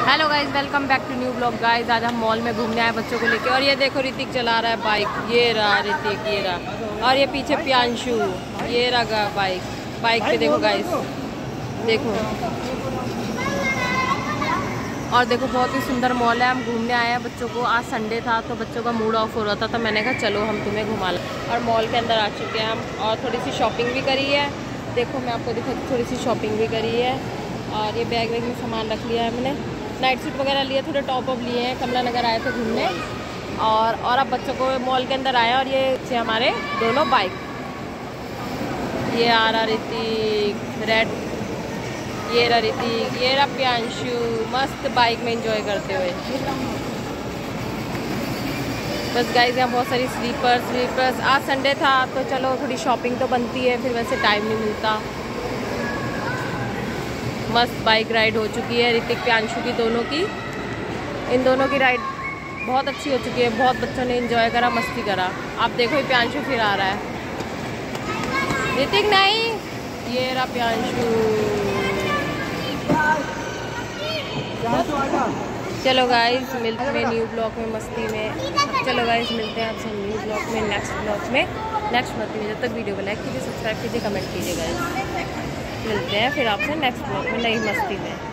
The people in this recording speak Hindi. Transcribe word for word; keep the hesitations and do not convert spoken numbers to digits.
Hello guys, welcome back to new blog. Guys आज हम मॉल में घूमने आए बच्चों को लेके, और ये देखो ऋतिक चला रहा है बाइक। ये रहा ऋतिक, ये रहा, और ये पीछे प्यांशु, ये रहा बाइक। बाइक पे देखो गाइज, देखो। और देखो बहुत ही सुंदर मॉल है। हम घूमने आए हैं बच्चों को, आज संडे था तो बच्चों का मूड ऑफ हो रहा था, तो मैंने कहा चलो हम तुम्हें घुमा लें। और मॉल के अंदर आ चुके हैं हम, और थोड़ी सी शॉपिंग भी करी है। देखो मैं आपको दिखाती, थोड़ी सी शॉपिंग भी करी है। और ये बैग वैग में सामान रख लिया है मैंने, नाइट सूट वगैरह लिए, थोड़े टॉप अप लिए हैं। कमला नगर आए थे घूमने, और और अब बच्चों को मॉल के अंदर आया। और ये से हमारे दोनों बाइक, ये आ रहा ऋतिक रेड, ये रहा ऋतिक, ये रहा प्यांशु, मस्त बाइक में एंजॉय करते हुए। बस गाइस यहाँ बहुत सारी स्लीपर्स स्लीपर्स आज संडे था तो चलो थोड़ी शॉपिंग तो बनती है, फिर वैसे टाइम नहीं मिलता। मस्त बाइक राइड हो चुकी है ऋतिक प्यांशु की, दोनों की। इन दोनों की राइड बहुत अच्छी हो चुकी है, बहुत बच्चों ने एंजॉय करा, मस्ती करा। आप देखो ये प्यांशु फिर आ रहा है, ऋतिक नहीं, ये रहा प्यांशु। चलो गाइस मिलते हैं न्यू ब्लॉग में, मस्ती में। चलो गाइस मिलते हैं आपसे न्यू ब्लॉग में, नेक्स्ट ब्लॉग में नेक्स्ट ब्लॉग में। जब तक वीडियो को लाइक कीजिए, सब्सक्राइब कीजिए, कमेंट कीजिए गाइस। मिलते हैं फिर आपसे नेक्स्ट ब्लॉग में नई मस्ती में।